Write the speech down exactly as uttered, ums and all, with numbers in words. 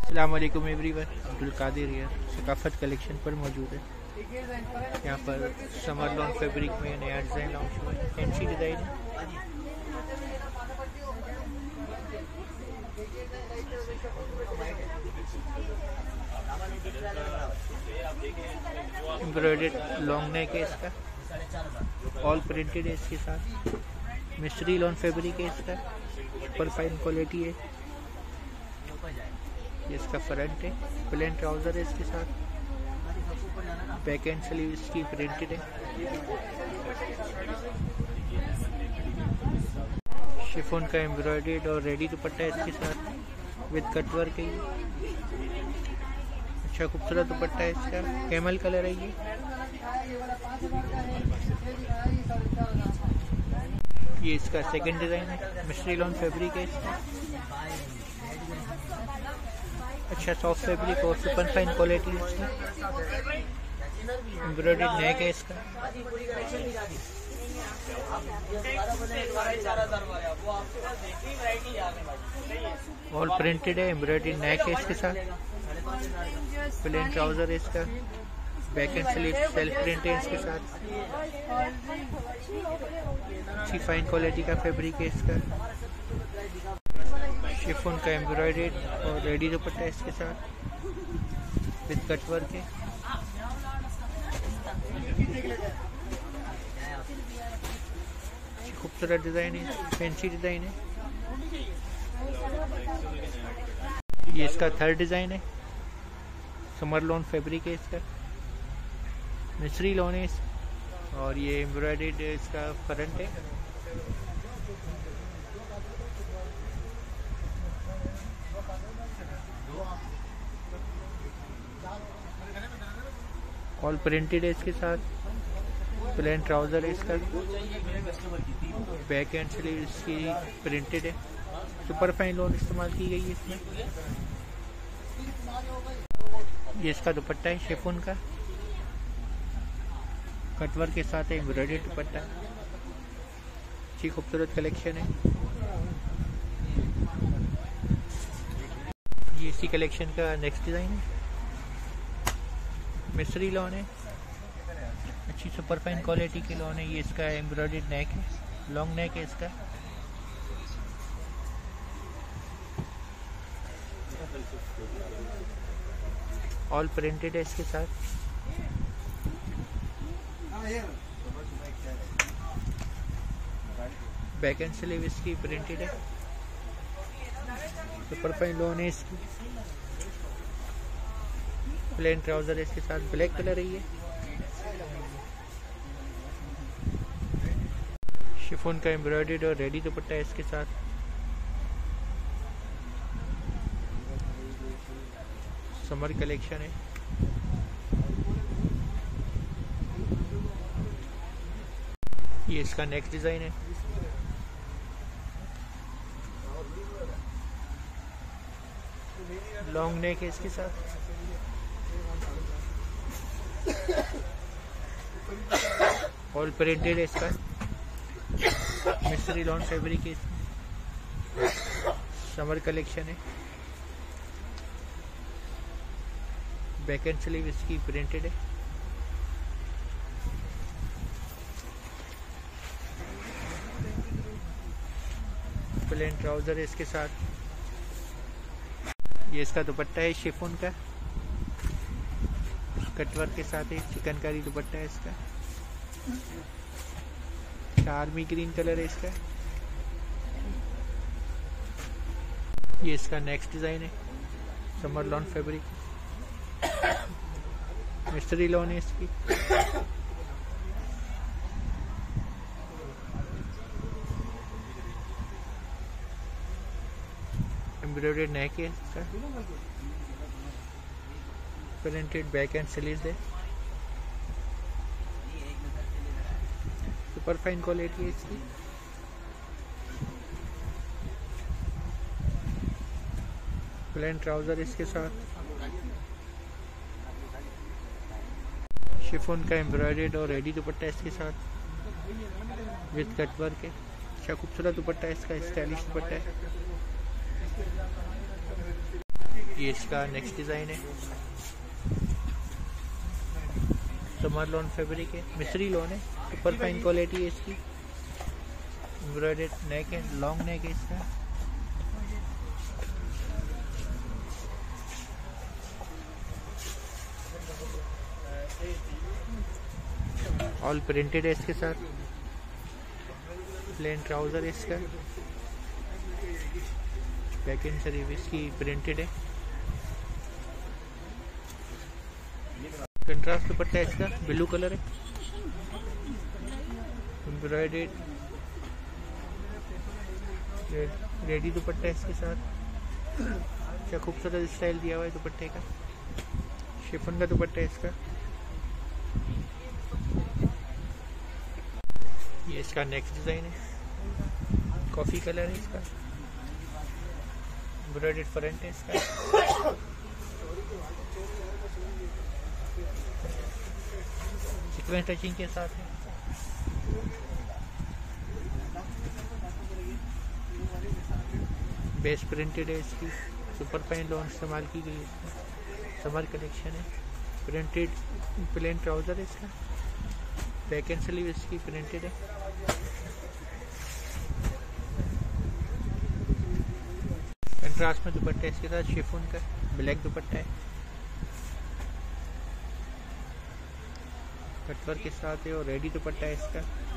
अस्सलाम वालेकुम एवरीवन, अब्दुल कादिर यार सकाफत कलेक्शन पर मौजूद है। यहाँ पर समर लॉन फैब्रिक में नया डिज़ाइन लॉन्च हुआ है, फैंसी डिज़ाइन है। एम्ब्रॉयडर्ड लॉन्ग नेक है इसका, ऑल प्रिंटेड है इसके साथ। मिस्ट्री लॉन फैब्रिक है इसका, सुपर फाइन क्वालिटी है। ये इसका फ्रंट है, प्लेन ट्राउज़र है इसके साथ। बैक एंड स्लीव इसकी प्रिंटेड है। शिफॉन का एम्ब्रॉयडर्ड और रेडी दुपट्टा है इसके साथ विद कट वर्क है। ये अच्छा खूबसूरत दुपट्टा है इसका, कैमल कलर है ये। ये इसका सेकंड डिज़ाइन है, मिस्ट्री लॉन फैब्रिक है इसका। अच्छा सॉफ्ट फैब्रिक और सुपर फाइन क्वालिटी है इसकी। एम्ब्रॉयडर्ड नेक है इसका। ऑल प्रिंटेड है, एम्ब्रॉयडर्ड नेक है इसके साथ। प्लेन ट्राउजर है इसका, back and sleeve self print है इसके साथ। अच्छी फाइन क्वालिटी का फैब्रिक है इसका। शिफॉन का एम्ब्रॉयडर्ड और रेडी दुपट्टा है इसके साथ विद कट वर्क है। खूबसूरत डिज़ाइन है, फैंसी डिज़ाइन है। ये इसका थर्ड डिज़ाइन है, समर लॉन फैब्रिक है इसका। मिस्ट्री लॉन है और ये एम्ब्रॉयडर्ड इसका फ्रंट है। ऑल प्रिंटेड है इसके साथ। प्लेन ट्राउज़र है इसका, बैक एंड स्लीव इसकी प्रिंटेड है। सुपर फाइन लॉन इस्तेमाल की गई है इसमें। ये इसका दुपट्टा है शिफॉन का, कटवर्क के साथ है, एम्ब्रॉयडर्ड दुपट्टा। अच्छी खूबसूरत कलेक्शन है ये। इसी कलेक्शन का नेक्स्ट डिज़ाइन है, मिस्ट्री लॉन है। अच्छी सुपर फाइन क्वालिटी की लॉन है ये। इसका एम्ब्रॉयडर्ड नेक है, लॉन्ग नेक है इसका। ऑल प्रिंटेड है इसके साथ। बैक एंड स्लीव इसकी प्रिंटेड है। सुपर फाइन लॉन है इसकी। प्लेन ट्राउजर है इसके साथ, ब्लैक कलर है ये। शिफॉन का एम्ब्रॉयडर्ड और रेडी दुपट्टा है इसके साथ। समर कलेक्शन है। ये इसका नेक्स्ट डिज़ाइन है। लॉन्ग नेक है इसके साथ। ऑल प्रिंटेड है इसका, मिस्ट्री लॉन फैब्रिक है। समर कलेक्शन है। बैक एंड स्लीव इसकी प्रिंटेड है। प्लेन ट्राउजर है इसके साथ। ये इसका दुपट्टा है शिफॉन का, कटवर्क के साथ है। चिकनकारी दुपट्टा है इसका। आर्मी ग्रीन कलर है इसका। ये इसका नेक्स्ट डिज़ाइन है, summer lawn fabric. Mystery lawn है इसकी। एम्ब्रॉयडर्ड नेक है इसका। प्रिंटेड बैक एंड स्लीव्स है। सुपर फाइन क्वालिटी है इसकी। प्लेन ट्राउजर इसके साथ। शिफॉन का एम्ब्रॉयडर्ड और रेडी दुपट्टा इसके साथ विद कट वर्क है। अच्छा खूबसूरत दुपट्टा है इसका, स्टाइलिश दुपट्टा है। ये इसका नेक्स्ट डिज़ाइन है, समर लॉन फैब्रिक है, मिस्री लॉन है, सुपर फाइन क्वालिटी है इसकी, एम्ब्रॉयडर्ड नेक है, लॉन्ग नेक है इसका। ऑल प्रिंटेड है इसके साथ, प्लेन ट्राउजर है इसका, बैक एंड शरीफ इसकी प्रिंटेड है, कंट्रास्ट दुपट्टा है इसका, ब्लू कलर है, एम्ब्रॉयडर्ड रेडी दुपट्टा है इसके साथ। अच्छा खूबसूरत स्टाइल दिया हुआ है दुपट्टे का, शिफॉन का दुपट्टा है इसका। ये इसका नेक्स्ट डिज़ाइन है, कॉफ़ी कलर है इसका, एम्ब्रॉयडर्ड फ्रंट है इसका, सीक्वेंस टचिंग के साथ है। बेस प्रिंटेड है इसकी, सुपर फाइन लॉन इस्तेमाल की गई है, समर कलेक्शन है, प्रिंटेड प्लेन ट्राउजर है इसका, बैक एंड स्लीव इसकी प्रिंटेड है। कंट्रास्ट में दुपट्टा है इसके साथ, शिफॉन का ब्लैक दुपट्टा है, कटवर्क के साथ है और रेडी दुपट्टा है इसका।